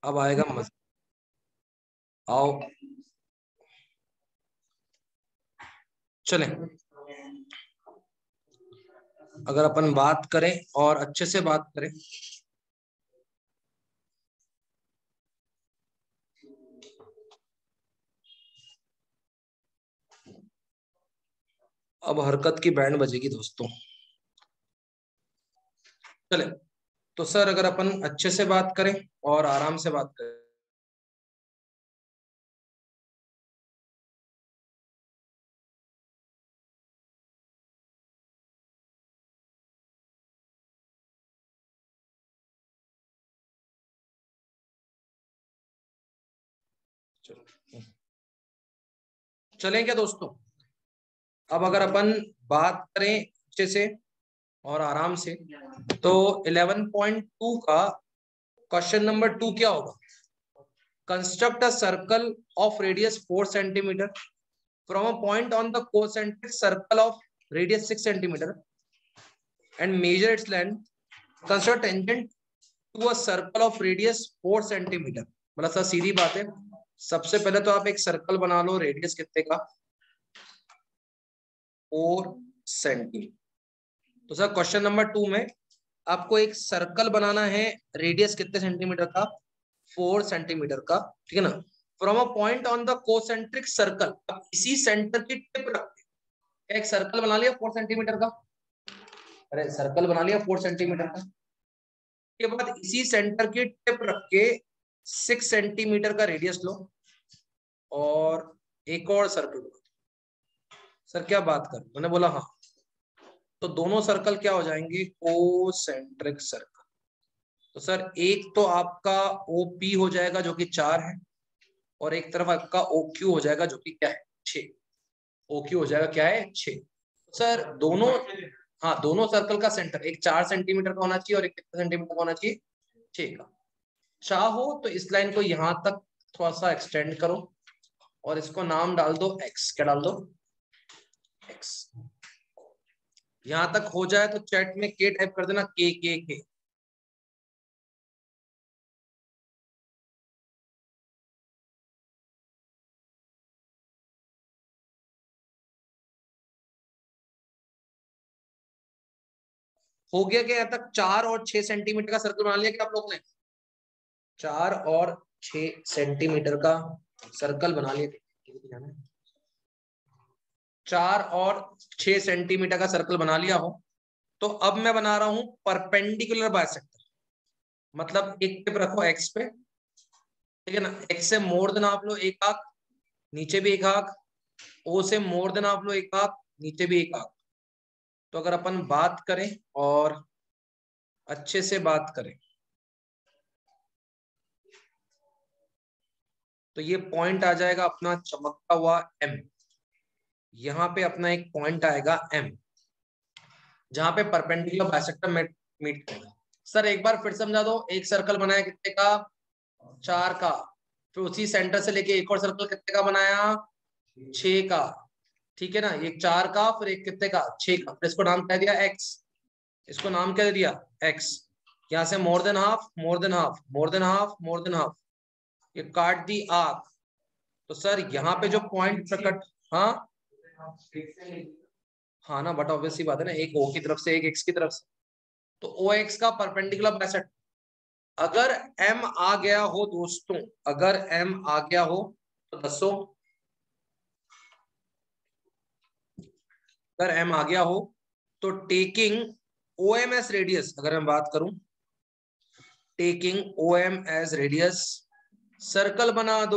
अब आएगा मजा। आओ चलें, अगर अपन बात करें और अच्छे से बात करें, अब हरकत की बैंड बजेगी दोस्तों। चले, तो सर अगर अपन अच्छे से बात करें और आराम से बात करें, चलें क्या दोस्तों? अब अगर अपन बात करें अच्छे से और आराम से, तो 11.2 का क्वेश्चन नंबर 2 क्या होगा? Construct a circle of radius 4 centimetre from a point on the concentric circle of radius 6 centimetre and measure its length. Construct tangent to a circle of radius 4 centimetre. मतलब सर सीधी बात है, सबसे पहले तो आप एक सर्कल बना लो, रेडियस कितने का? 4 सेंटीमीटर। तो सर क्वेश्चन नंबर 2 में आपको एक सर्कल बनाना है, रेडियस कितने सेंटीमीटर का? 4 सेंटीमीटर का, ठीक है ना। From a point on the concentric circle, अब इसी सेंटर की टिप रख के एक सर्कल बना लिया 4 सेंटीमीटर का। अरे सर्कल बना लिया 4 सेंटीमीटर का, के बाद इसी सेंटर की टिप रख के 6 सेंटीमीटर का रेडियस लो और एक और सर्कल। सर क्या बात कर, मैंने बोला हाँ। तो दोनों सर्कल क्या हो जाएंगे? Concentric circle. तो सर एक तो आपका OP हो जाएगा जो कि 4 है, और एक तरफ आपका OQ हो जाएगा जो कि क्या है? 6। OQ हो जाएगा क्या है? 6। सर दोनों, हाँ दोनों सर्कल का सेंटर एक 4 सेंटीमीटर का होना चाहिए और एक कितने सेंटीमीटर का होना चाहिए? 6 का। चाहो तो इस लाइन को यहां तक थोड़ा सा एक्सटेंड करो और इसको नाम डाल दो x। क्या डाल दो? x। यहां तक हो जाए तो चैट में के टाइप कर देना, के। हो गया क्या? यहाँ तक 4 और 6 सेंटीमीटर का सर्कल बना लिया क्या आप लोगों ने? 4 और 6 सेंटीमीटर का सर्कल बना लिया। 4 और 6 सेंटीमीटर का सर्कल बना लिया हो तो अब मैं बना रहा हूं परपेंडिकुलर बाइसेक्टर। मतलब एक टिप रखो एक्स पे, ठीक है ना। एक्स से मोर देन आप लो एक आंख, नीचे भी एक आंख। ओ से मोर देन आप लो एक आंख, नीचे भी एक आंख। तो अगर अपन बात करें और अच्छे से बात करें, तो ये पॉइंट आ जाएगा अपना चमकता हुआ M। यहां पे अपना एक पॉइंट आएगा M, जहां पे परपेंडिकुलर बाइसेक्टर मीट करेगा। सर एक बार फिर समझा दो, एक सर्कल बनाया कितने का? 4 का। फिर उसी सेंटर से लेके एक और सर्कल कितने का बनाया? 6 का। ठीक है ना, एक 4 का, फिर एक कितने का? 6 का। फिर इसको नाम कह दिया x। इसको नाम क्या दे दिया? x। यहां से more than half, more than half, more than half, more than half, ये काट दी आर्क। तो सर यहाँ पे जो पॉइंट प्रकट, हाँ हाँ ना, बट ऑब्वियसली बात है ना, एक O की तरफ से एक X की तरफ से। तो OX का परपेंडिकुलर बाइसेक्टर अगर M आ गया हो दोस्तों, अगर M आ गया हो तो दसो। अगर M आ गया हो तो टेकिंग OM एज रेडियस, अगर मैं बात करूं taking OM as radius, circle बना दो।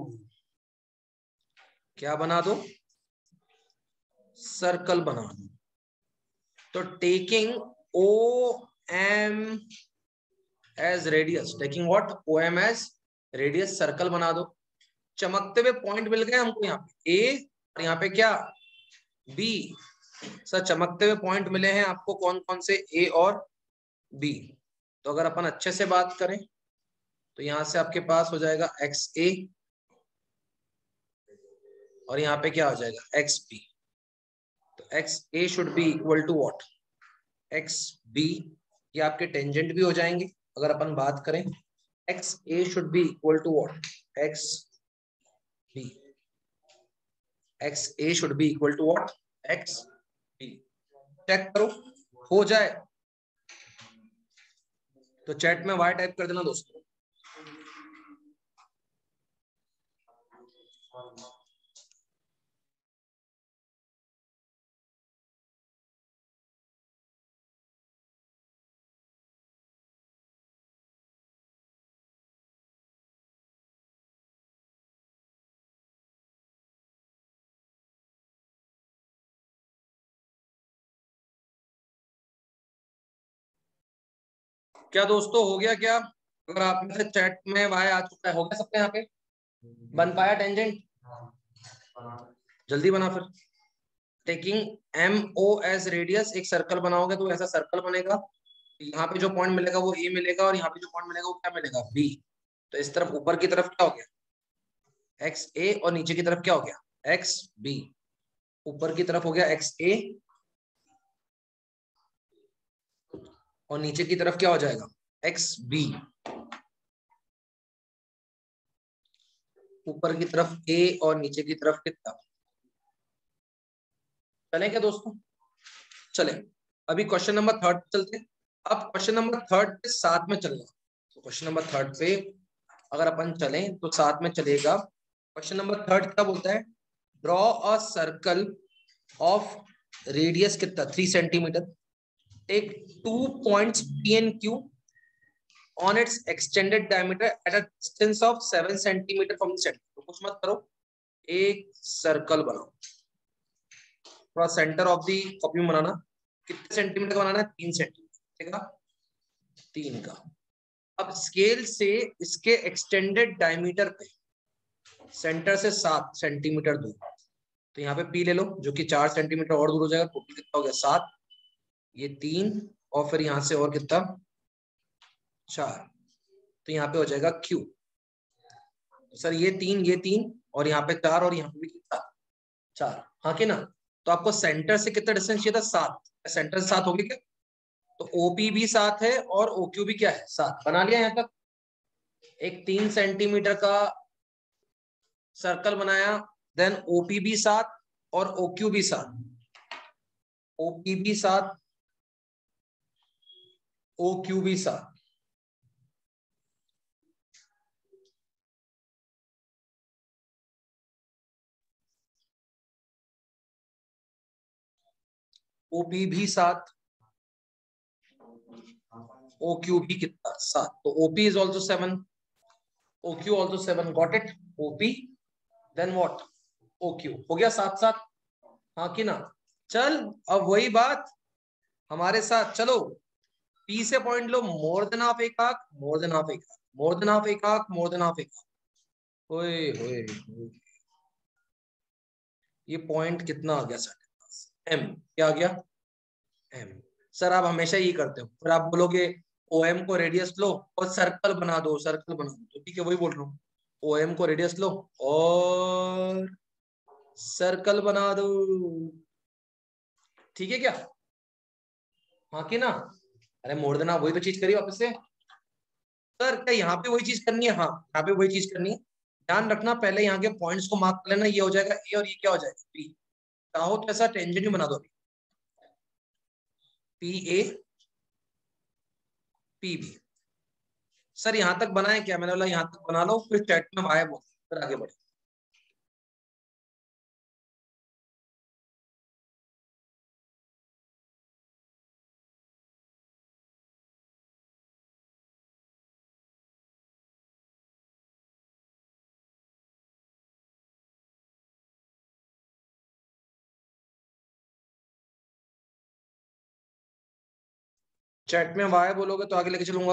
क्या बना दो? सर्कल बना दो। तो taking OM as radius, taking what? OM as radius, circle बना दो। चमकते हुए पॉइंट मिल गए हमको, यहाँ पे A और यहाँ पे क्या? B। सर चमकते हुए पॉइंट मिले हैं आपको, कौन कौन से? A और B। तो अगर अपन अच्छे से बात करें तो यहां से आपके पास हो जाएगा XA और यहाँ पे क्या हो जाएगा? XB। तो XA should be equal to what? XB। ये आपके टेंजेंट भी हो जाएंगे अगर अपन बात करें। X A should be equal to what, X B, X A should be equal to what, X B. Check करो हो जाए तो चैट में वाई टाइप कर देना दोस्तों। क्या दोस्तों हो गया क्या? अगर आप में से चैट में वाई आ चुका है, हो गया सबका? यहाँ पे बन पाया टेंजेंट? जल्दी बना फिर। Taking M O as radius, एक सर्कल बनाओगे तो ऐसा सर्कल बनेगा। यहाँ पे जो पॉइंट मिलेगा वो ए मिलेगा, और यहाँ पे जो पॉइंट मिलेगा वो क्या मिलेगा, बी। तो इस तरफ ऊपर की तरफ क्या हो गया, एक्स ए, और नीचे की तरफ क्या हो गया, एक्स बी। ऊपर की तरफ हो गया एक्स ए, और नीचे की तरफ क्या हो जाएगा, एक्स बी। ऊपर की तरफ ए और नीचे की तरफ कितना, चले क्या दोस्तों? चले। अभी क्वेश्चन नंबर थर्ड पे चलते हैं। अब क्वेश्चन नंबर थर्ड पे साथ में चलना। तो क्वेश्चन नंबर थर्ड पे अगर अपन चलें तो साथ में चलेगा। क्वेश्चन नंबर थर्ड क्या बोलता है, draw a circle of radius कितना, 3 centimetre, take 2 points P and Q on its extended diameter at a distance of 7 centimetre from the centre. तो कुछ मत करो, एक सर्कल बनाओ। थोड़ा सेंटर ऑफ दी कॉपी बनाना। कितने सेंटीमीटर का बनाना है, 3 सेंटीमीटर, ठीक है, 3 का। अब स्केल से इसके एक्सटेंडेड डायमीटर पे सेंटर से 7 सेंटीमीटर दूर, तो यहाँ पे पी ले लो जो कि 4 सेंटीमीटर और दूर हो जाएगा। टोटल कितना हो गया, 7, ये 3, और फिर यहाँ से और कितना, 4। तो यहाँ पे हो जाएगा क्यू। सर ये 3 और यहाँ पे 4, और यहाँ पे भी कितना, 4, हाँ कि ना? तो आपको सेंटर से कितना डिस्टेंस चाहिए था, 7। सेंटर से 7 हो गया क्या? तो ओपी भी 7 है और ओक्यू भी क्या है, 7। बना लिया यहाँ तक। एक 3 सेंटीमीटर का सर्कल बनाया, देन ओपी भी 7 और ओक्यू भी 7। ओपी भी 7, ओक्यू भी 7। ओपी भी 7, ओक्यू भी कितना, 7। तो OP is also 7, OQ also 7। Got it? OP then what, OQ. हो गया 7 7, हाँ कि ना? चल अब वही बात हमारे साथ, चलो पी से पॉइंट लो, मोर देन हाफ एक आंख, मोर देन हाफ एक आंख, मोर देन हाफ एक आंख, मोर देन हाफ एक आंख। ओए होए होए। ये पॉइंट कितना आ गया साढ़े पास, एम। क्या आ गया, एम। सर आप हमेशा ये करते हो, फिर आप बोलोगे ओ एम को रेडियस लो और सर्कल बना दो, सर्कल बना दो। तो ठीक है, वही बोल रहा हूँ, ओ एम को रेडियस लो और सर्कल बना दो। ठीक है क्या, हाँ कि ना? अरे मोर देन आप वही तो चीज करिए वापस से। सर क्या यहाँ पे वही चीज करनी है? हाँ यहाँ पे वही चीज करनी है। ध्यान रखना, पहले यहाँ के पॉइंट्स को मार्क कर लेना। ये हो जाएगा ए और ये क्या हो जाएगा, बी। चाहो तो ऐसा टेंजेंट भी बना दो, P A P B. Sir यहाँ तक बनाए क्या? मैंने बोला यहाँ तक बना लो, फिर चैट में आए बोल, फिर आगे बढ़े। चैट में वाई बोलोगे तो आगे लेके चलूंगा।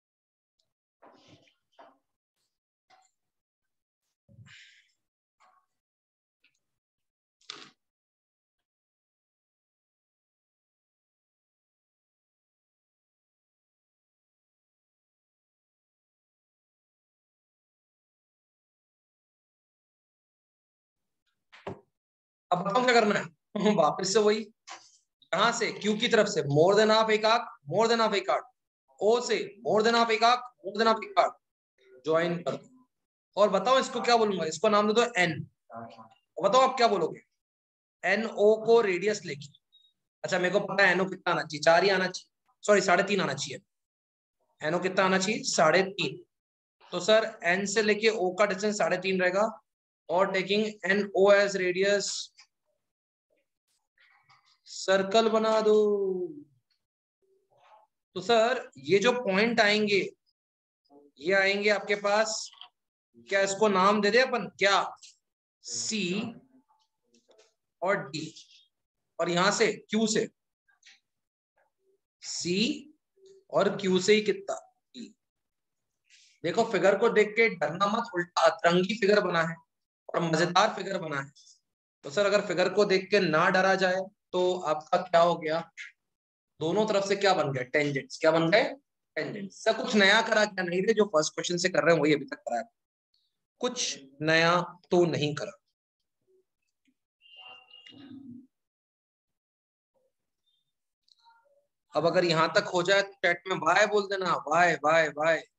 अब बताओ क्या करना है। वापस से वही, कहां से, क्यू की तरफ से मोर देन हाफ एक आंख, मोर देन हाफ एक आंख। ओ से मोर देन हाफ एक आंख, मोर देन हाफ एक आंख। ज्वाइन कर दो और बताओ इसको क्या बोलूंगा, इसको नाम दे दो एन। बताओ आप क्या बोलोगे, एन ओ को रेडियस लेके, अच्छा मेरे को पता है एनओ कितना आना चाहिए, 4 ही आना चाहिए, सॉरी 3.5 आना चाहिए। एनओ कितना आना चाहिए, 3.5। तो सर एन से लेके ओ का डिस्टेंस 3.5 रहेगा और taking N O as radius circle बना दो। तो सर ये जो पॉइंट आएंगे ये आएंगे आपके पास, क्या इसको नाम दे दे अपन, क्या सी और डी, और यहां से क्यू से, सी और क्यू से ही कितना E। देखो फिगर को देख के डरना मत, उल्टा अतरंगी फिगर बना है और मजेदार फिगर बना है। तो सर अगर फिगर को देख के ना डरा जाए तो आपका क्या हो गया, दोनों तरफ से क्या बन गए, टेंजेंट्स। क्या बन गए, टेंजेंट्स। सर कुछ नया करा क्या, नहीं रे, जो फर्स्ट क्वेश्चन से कर रहे हैं वही अभी तक करा है, कुछ नया तो नहीं करा। अब अगर यहां तक हो जाए तो चैट में वाई बोल देना, वाई वाई वाई।